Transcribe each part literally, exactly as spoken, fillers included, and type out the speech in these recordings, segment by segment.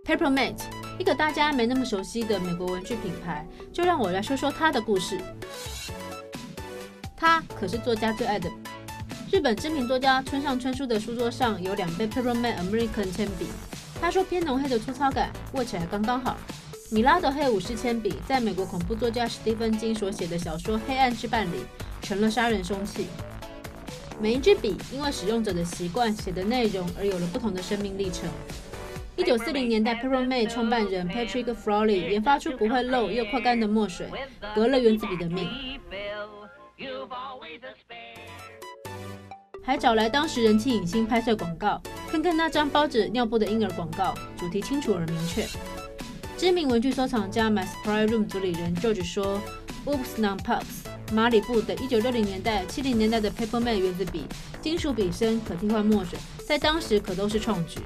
Peppermint， 一个大家没那么熟悉的美国文具品牌，就让我来说说它的故事。它可是作家最爱的。日本知名作家村上春树的书桌上有两杯 Peppermint American 铅笔，他说偏浓黑的粗糙感，握起来刚刚好。米拉德黑武士铅笔在美国恐怖作家史蒂芬金所写的小说《黑暗之伴》里成了杀人凶器。每一支笔因为使用者的习惯、写的内容而有了不同的生命历程。一九四零年代 ，Peppermint 创办人 Patrick Frawley 研发出不会漏又快干的墨水，革了原子笔的命。还找来当时人气影星拍摄广告，看看那张包着尿布的婴儿广告，主题清楚而明确。知名文具收藏家 My Supply Room 主理人 George 说 ：“Oops Non Pops， 马里布的一九六零年代、七零年代的 Peppermint 原子笔，金属笔身可替换墨水，在当时可都是创举。”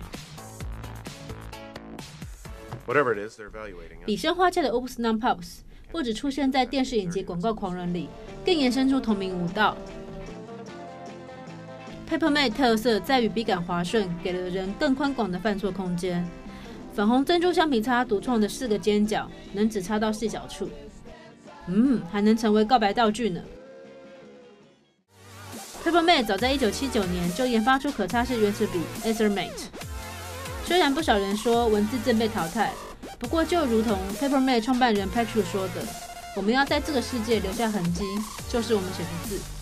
Whatever it is, they're evaluating it. 笔身花俏的 Oops Non Pops 不只出现在电视影集广告狂人里，更延伸出同名舞蹈。Peppermint 特色在于笔杆滑顺，给了人更宽广的犯错空间。粉红珍珠橡皮擦独创的四个尖角，能只擦到细小处。嗯，还能成为告白道具呢。Peppermint 早在一九七九年就研发出可擦式原子笔 Ethermate。虽然不少人说文字正被淘汰，不过就如同 Peppermint 创办人 Patrick 说的，我们要在这个世界留下痕迹，就是我们写的字。